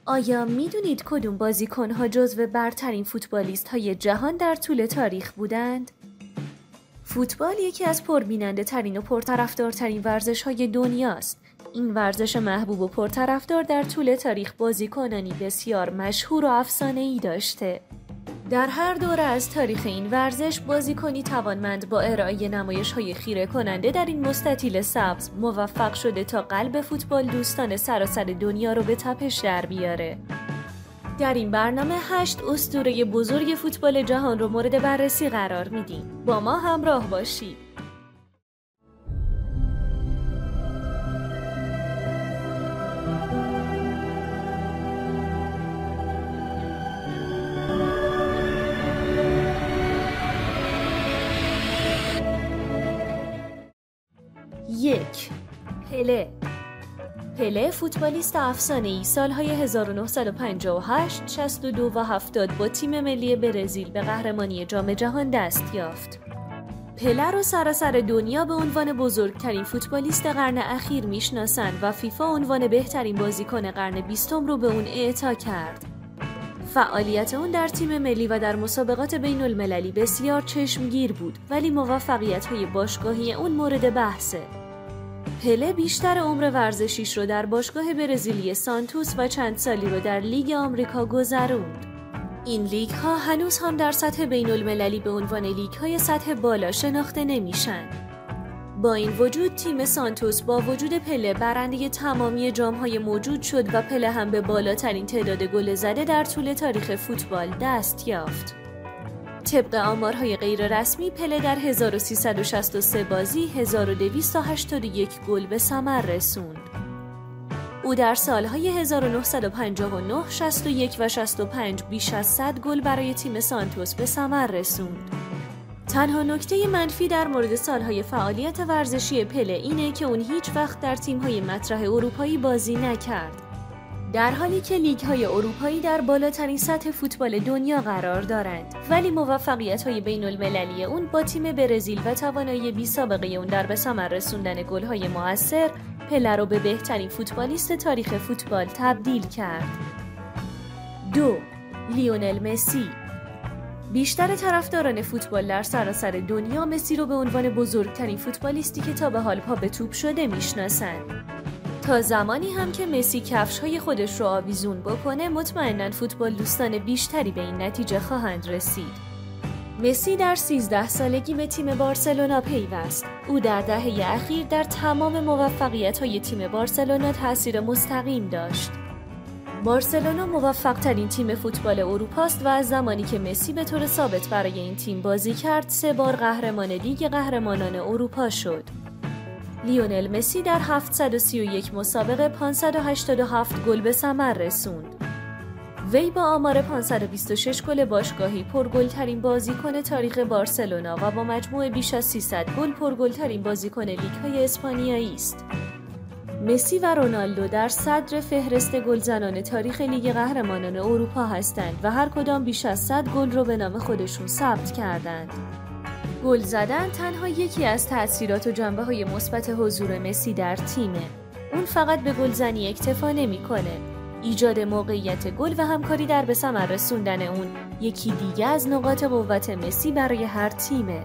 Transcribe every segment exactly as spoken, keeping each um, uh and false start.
آیا میدونید کدوم بازیکن‌ها جزو برترین فوتبالیست‌های جهان در طول تاریخ بودند؟ فوتبال یکی از پربیننده ترین و پرطرفدارترین ورزش‌های دنیاست. این ورزش محبوب و پرطرفدار در طول تاریخ بازیکنانی بسیار مشهور و افسانه‌ای داشته. در هر دوره از تاریخ این ورزش بازیکنی توانمند با ارائه نمایش‌های خیره کننده در این مستطیل سبز موفق شده تا قلب فوتبال دوستان سراسر دنیا رو به تپش در بیاره. در این برنامه هشت اسطوره بزرگ فوتبال جهان رو مورد بررسی قرار میدیم. با ما همراه باشید. یک. پله. پله فوتبالیست افسانه‌ای سالهای هزار و نهصد و پنجاه و هشت، شصت و دو و هفتاد با تیم ملی برزیل به قهرمانی جام جهان دست یافت. پله رو سراسر دنیا به عنوان بزرگترین فوتبالیست قرن اخیر میشناسند و فیفا عنوان بهترین بازیکن قرن بیستم رو به اون اعطا کرد. فعالیت اون در تیم ملی و در مسابقات بین المللی بسیار چشمگیر بود، ولی موفقیت‌های باشگاهی اون مورد بحثه. پله بیشتر عمر ورزشیش رو در باشگاه برزیلی سانتوس و چند سالی رو در لیگ آمریکا گذروند. این لیگ ها هنوز هم در سطح بین المللی به عنوان لیگ های سطح بالا شناخته نمیشن. با این وجود تیم سانتوس با وجود پله برنده تمامی جام‌های موجود شد و پله هم به بالاترین تعداد گل زده در طول تاریخ فوتبال دست یافت. طبق آمارهای غیر رسمی پله در هزار و سیصد و شصت و سه بازی هزار و دویست و هشتاد و یک گل به ثمر رسوند. او در سالهای هزار و نهصد و پنجاه و نه، شصت و یک و شصت و پنج بیش از صد گل برای تیم سانتوس به ثمر رسوند. تنها نکته منفی در مورد سالهای فعالیت ورزشی پله اینه که اون هیچ وقت در تیم‌های مطرح اروپایی بازی نکرد. در حالی که لیگ‌های اروپایی در بالاترین سطح فوتبال دنیا قرار دارند، ولی موفقیت‌های بین‌المللی اون با تیم برزیل و توانایی بی‌سابقه اون در به ثمر رسوندن گل‌های مؤثر پله رو به بهترین فوتبالیست تاریخ فوتبال تبدیل کرد. دو. لیونل مسی. بیشتر طرفداران فوتبال در سراسر دنیا مسی رو به عنوان بزرگترین فوتبالیستی که تا به حال پا به توپ شده میشناسند. تا زمانی هم که مسی کفش‌های خودش رو آویزون بکنه مطمئناً فوتبال دوستان بیشتری به این نتیجه خواهند رسید. مسی در سیزده سالگی به تیم بارسلونا پیوست. او در دهه اخیر در تمام موفقیت‌های تیم بارسلونا تأثیر مستقیم داشت. بارسلونا موفق‌ترین تیم فوتبال اروپاست و از زمانی که مسی به طور ثابت برای این تیم بازی کرد، سه بار قهرمان لیگ قهرمانان اروپا شد. لیونل مسی در هفتصد و سی و یک مسابقه پانصد و هشتاد و هفت گل به ثمر رسوند. وی با آمار پانصد و بیست و شش گل باشگاهی پرگل‌ترین بازیکن تاریخ بارسلونا و با مجموع بیش از سیصد گل پرگل‌ترین بازیکن لیگ‌های اسپانیایی است. مسی و رونالدو در صدر فهرست گلزنان تاریخ لیگ قهرمانان اروپا هستند و هر کدام بیش از صد گل رو به نام خودشون ثبت کردند. گل زدن تنها یکی از تأثیرات و جنبه‌های مثبت حضور مسی در تیمه. اون فقط به گلزنی اکتفا نمی‌کنه. ایجاد موقعیت گل و همکاری در به ثمر رسوندن اون یکی دیگه از نقاط قوت مسی برای هر تیمه.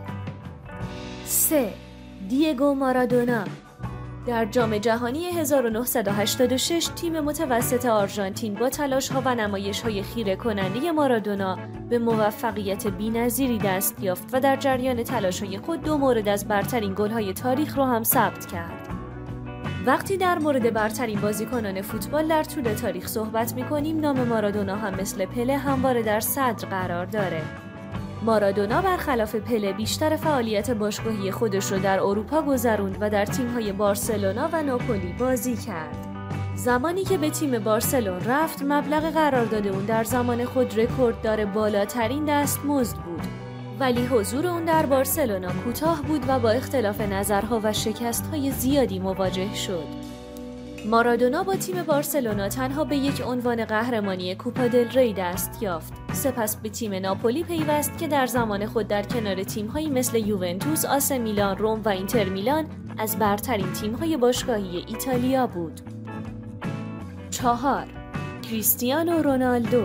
سه. دیگو مارادونا. در جام جهانی هزار و نهصد و هشتاد و شش تیم متوسط آرژانتین با تلاش‌ها و نمایش‌های خیره کننده مارادونا به موفقیت بی‌نظیری دست یافت و در جریان تلاش‌های خود دو مورد از برترین گل‌های تاریخ را هم ثبت کرد. وقتی در مورد برترین بازیکنان فوتبال در طول تاریخ صحبت می‌کنیم، نام مارادونا هم مثل پله همواره در صدر قرار داره. مارادونا برخلاف پله بیشتر فعالیت باشگاهی خودش رو در اروپا گذروند و در تیم‌های بارسلونا و ناپولی بازی کرد. زمانی که به تیم بارسلون رفت، مبلغ قرارداد اون در زمان خود رکورددار بالاترین دستمزد بود. ولی حضور اون در بارسلونا کوتاه بود و با اختلاف نظرها و شکست‌های زیادی مواجه شد. مارادونا با تیم بارسلونا تنها به یک عنوان قهرمانی کوپا دل ری دست یافت. سپس به تیم ناپولی پیوست که در زمان خود در کنار تیم‌هایی مثل یوونتوس، آس میلان، روم و اینتر میلان از برترین تیم‌های باشگاهی ایتالیا بود. چهار. کریستیانو رونالدو.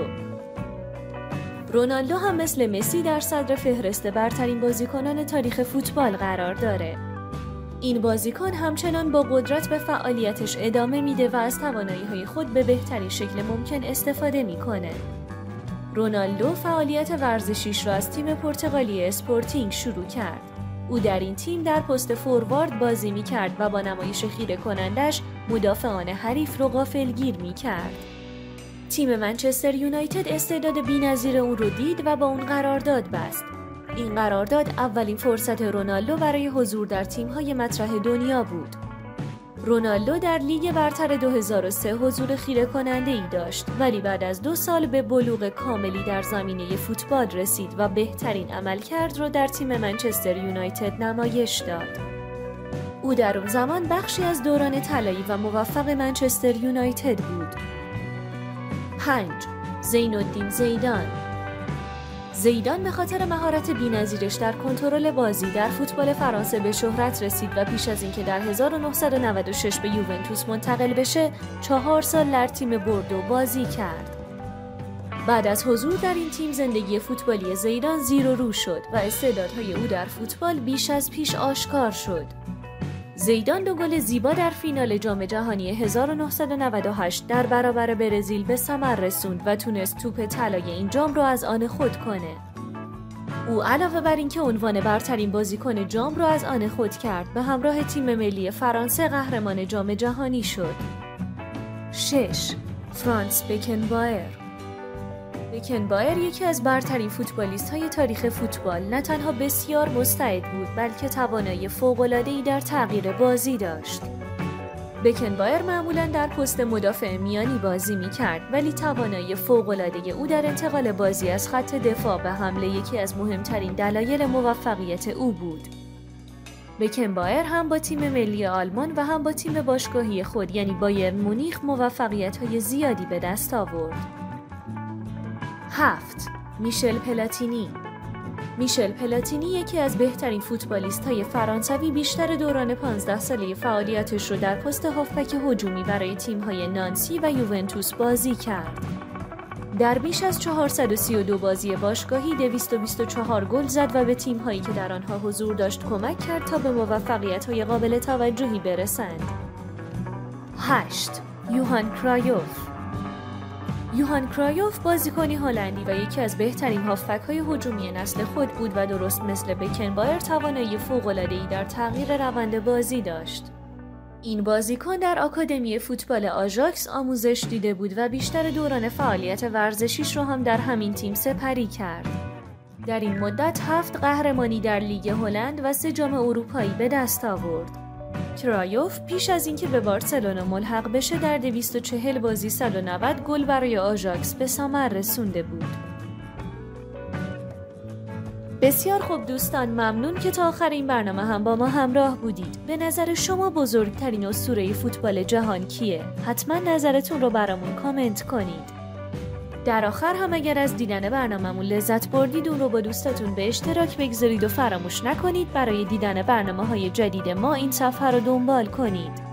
رونالدو هم مثل مسی در صدر فهرست برترین بازیکنان تاریخ فوتبال قرار داره. این بازیکن همچنان با قدرت به فعالیتش ادامه میده و از توانایی‌های خود به بهترین شکل ممکن استفاده میکنه. رونالدو فعالیت ورزشیش را از تیم پرتغالی اسپورتینگ شروع کرد. او در این تیم در پست فوروارد بازی میکرد و با نمایش خیره کنندش مدافعان حریف رو غافلگیر میکرد. تیم منچستر یونایتد استعداد بی‌نظیر اون رو دید و با اون قرارداد بست. این قرارداد اولین فرصت رونالدو برای حضور در تیم‌های مطرح دنیا بود. رونالدو در لیگ برتر دو هزار و سه حضور خیره کننده ای داشت، ولی بعد از دو سال به بلوغ کاملی در زمینه فوتبال رسید و بهترین عملکرد را در تیم منچستر یونایتد نمایش داد. او در اون زمان بخشی از دوران طلایی و موفق منچستر یونایتد بود. پنج. زین الدین زیدان. زیدان به خاطر مهارت بی‌نظیرش در کنترل بازی در فوتبال فرانسه به شهرت رسید و پیش از اینکه در هزار و نهصد و نود و شش به یوونتوس منتقل بشه، چهار سال در تیم بوردو بازی کرد. بعد از حضور در این تیم زندگی فوتبالی زیدان زیر و رو شد و استعدادهای او در فوتبال بیش از پیش آشکار شد. زیدان دو گل زیبا در فینال جام جهانی هزار و نهصد و نود و هشت در برابر برزیل به ثمر رسوند و تونست توپ طلای این جام رو از آن خود کنه. او علاوه بر اینکه عنوان برترین بازیکن جام رو از آن خود کرد، به همراه تیم ملی فرانسه قهرمان جام جهانی شد. شش. فرانس بکنبایر. بکنبایر یکی از برترین فوتبالیست‌های تاریخ فوتبال نه تنها بسیار مستعد بود، بلکه توانایی فوق‌العاده‌ای در تغییر بازی داشت. بکنبایر معمولاً در پست مدافع میانی بازی می‌کرد، ولی توانایی فوق‌العاده او در انتقال بازی از خط دفاع به حمله یکی از مهمترین دلایل موفقیت او بود. بکنبایر هم با تیم ملی آلمان و هم با تیم باشگاهی خود یعنی بایرن مونیخ موفقیت‌های زیادی به دست آورد. هفت. میشل پلاتینی. میشل پلاتینی یکی از بهترین فوتبالیست‌های فرانسوی بیشتر دوران پانزده ساله فعالیتش رو در پست هافبک هجومی برای تیم‌های نانسی و یوونتوس بازی کرد. در بیش از چهارصد و سی و دو بازی باشگاهی دویست و بیست و چهار گل زد و به تیم‌هایی که در آنها حضور داشت کمک کرد تا به موفقیت‌های قابل توجهی برسند. هشت. یوهان کرایوف. یوهان کرایوف بازیکنی هلندی و یکی از بهترین هافبک‌های هجومی نسل خود بود و درست مثل بکنبایر توانایی فوق‌العاده‌ای در تغییر روند بازی داشت. این بازیکن در آکادمی فوتبال آژاکس آموزش دیده بود و بیشتر دوران فعالیت ورزشیش رو هم در همین تیم سپری کرد. در این مدت هفت قهرمانی در لیگ هلند و سه جام اروپایی به دست آورد. کرایوف پیش از اینکه به بارسلونا ملحق بشه در دویست و چهل بازی صد و نود گل برای آژاکس به ثمر رسونده بود. بسیار خوب دوستان، ممنون که تا آخر این برنامه هم با ما همراه بودید. به نظر شما بزرگترین اسطوره فوتبال جهان کیه؟ حتما نظرتون رو برامون کامنت کنید. در آخر هم اگر از دیدن برنامه‌مون لذت بردید اون رو با دوستاتون به اشتراک بگذارید و فراموش نکنید برای دیدن برنامه‌های جدید ما این صفحه رو دنبال کنید.